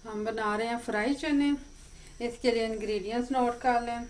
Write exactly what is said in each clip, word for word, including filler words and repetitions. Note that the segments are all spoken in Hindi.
हम बना रहे हैं फ्राई चने। इसके लिए इंग्रेडिएंट्स नोट कर लें।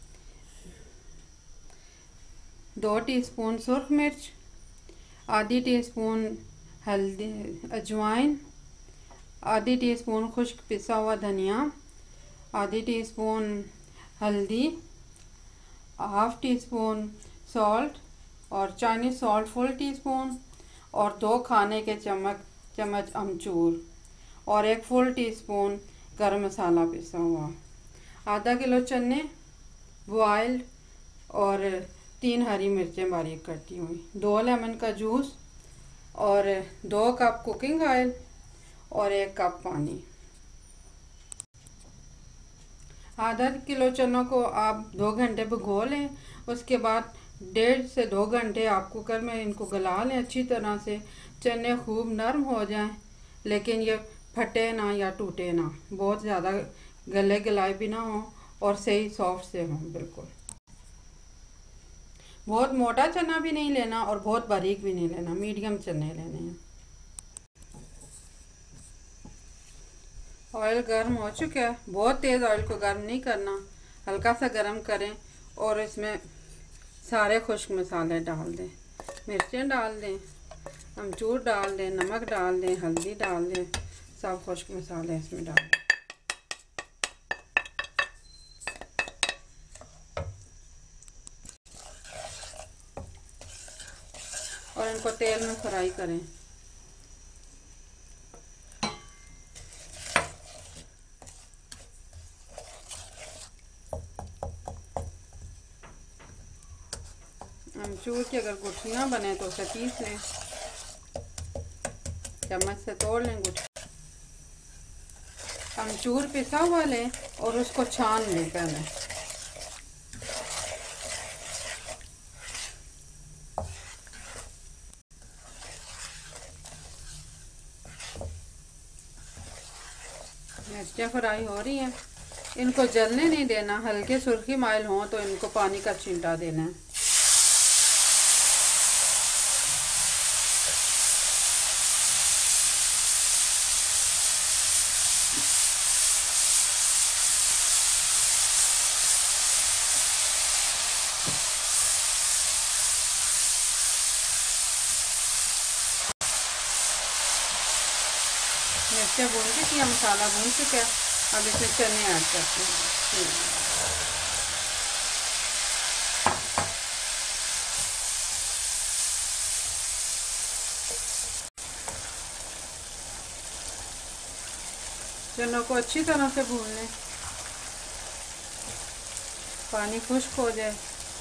दो टीस्पून सुरख मिर्च, आधी टीस्पून हल्दी अजवाइन, आधी टीस्पून खुश्क पिसा हुआ धनिया, आधी टीस्पून हल्दी, हाफ टी स्पून सॉल्ट और Chinese salt full teaspoon और दो खाने के चम्मच चम्मच अमचूर और एक फुल टी स्पून गरम मसाला पिसा हुआ। आधा किलो चने बॉइल्ड और तीन हरी मिर्चें बारीक कटी हुई, दो लेमन का जूस और दो कप कुकिंग ऑयल और एक कप पानी। आधा किलो चनों को आप दो घंटे भिगो लें। उसके बाद डेढ़ से दो घंटे आप कुकर में इनको गला लें अच्छी तरह से। चने खूब नरम हो जाएं, लेकिन ये फटे ना या टूटे ना, बहुत ज़्यादा गले गलाए भी ना हो और सही सॉफ्ट से हों बिल्कुल। बहुत मोटा चना भी नहीं लेना और बहुत बारीक भी नहीं लेना, मीडियम चने लेने हैं। ऑयल गर्म हो चुका है। बहुत तेज़ ऑयल को गर्म नहीं करना, हल्का सा गर्म करें और इसमें सारे खुश्क मसाले डाल दें। मिर्चें डाल दें, अमचूर डाल दें, नमक डाल दें, हल्दी डाल दें, सब खुश्क मसाले इसमें डाल दें और इनको तेल में फ्राई करें। अमचूर की अगर गुठलियाँ बने तो उसे पीस लें, चम्मच से तोड़ लें गुठली। अमचूर पिसा हुआ लें और उसको छान लें पहले। मिर्चें फ्राई हो रही हैं, इनको जलने नहीं देना, हल्के सुर्खी माइल हों तो इनको पानी का छींटा देना है। मिर्चें भून चुकी हैं, मसाला भून चुका है। अब इसमें चने ऐड करते हैं। चनों को अच्छी तरह से भून लें, पानी खुश्क हो जाए।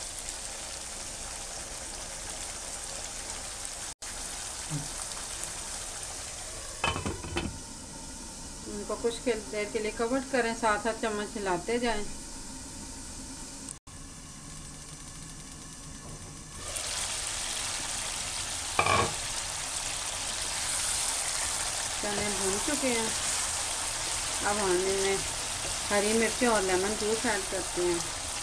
उनको कुछ देर के लिए कवर करें, साथ साथ चम्मच हिलाते जाएं। चने भून चुके हैं। अब हम इनमें हरी मिर्चें और लेमन जूस ऐड करते हैं।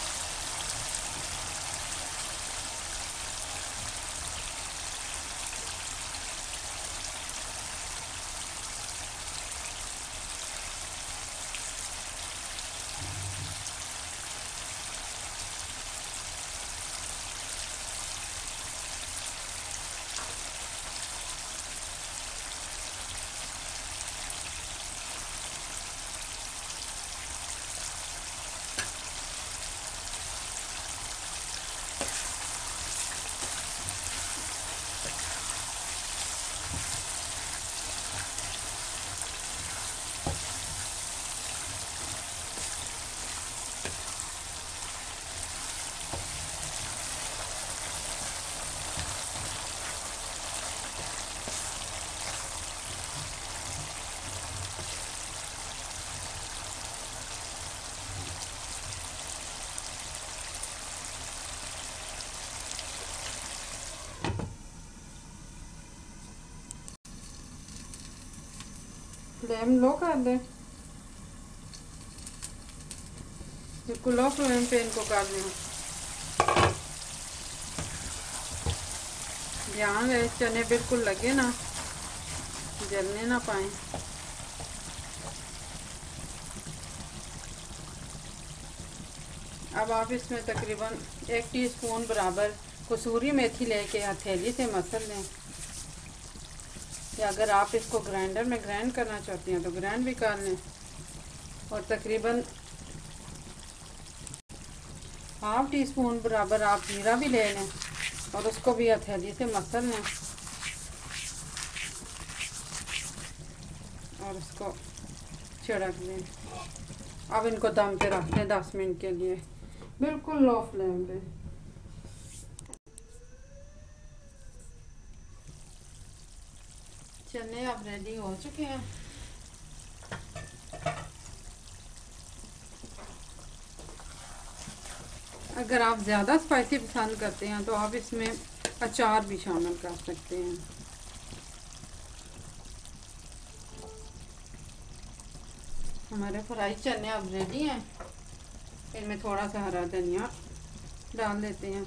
फ्लेम लो कर दें, बिल्कुल लो फ्लेम पे इनको कर दें। ध्यान रहे चने बिल्कुल लगे ना, जलने ना पाए। अब आप इसमें तकरीबन एक टीस्पून बराबर कसूरी मेथी लेके हथेली से मसल लें, या अगर आप इसको ग्राइंडर में ग्राइंड करना चाहती हैं तो ग्राइंड भी कर लें। और तकरीबन हाफ टी स्पून बराबर आप जीरा भी ले लें और उसको भी हथेली से मसल लें और उसको छिड़क दें। अब इनको दम पे रख दें दस मिनट के लिए, बिल्कुल लो फ्लेम पे। चने अब रेडी हो चुके हैं। अगर आप ज़्यादा स्पाइसी पसंद करते हैं तो आप इसमें अचार भी शामिल कर सकते हैं। हमारे फ्राई चने अब रेडी हैं। इनमें थोड़ा सा हरा धनिया डाल देते हैं।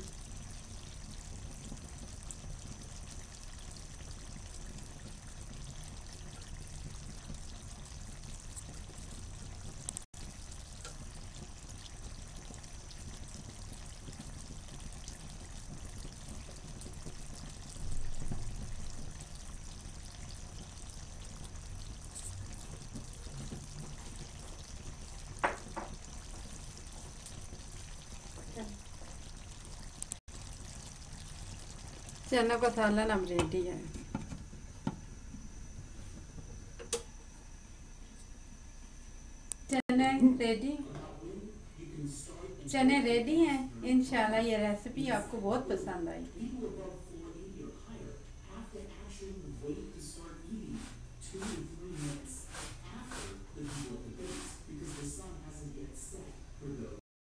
चने का सालन अब रेडी है। चने रेडी चने रेडी हैं। इंशाल्लाह ये रेसिपी आपको बहुत पसंद आएगी।